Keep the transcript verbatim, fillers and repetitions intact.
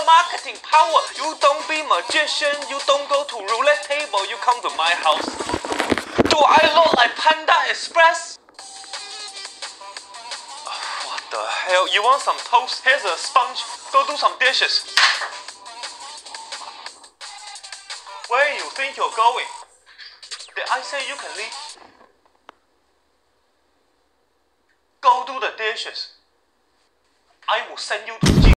marketing power. You don't be magician, you don't go to roulette table, you come to my house. Do I look like Panda Express? What the hell? You want some toast? Here's a sponge. Go do some dishes. Where you think you're going? Did I say you can leave? Go do the dishes. I will send you to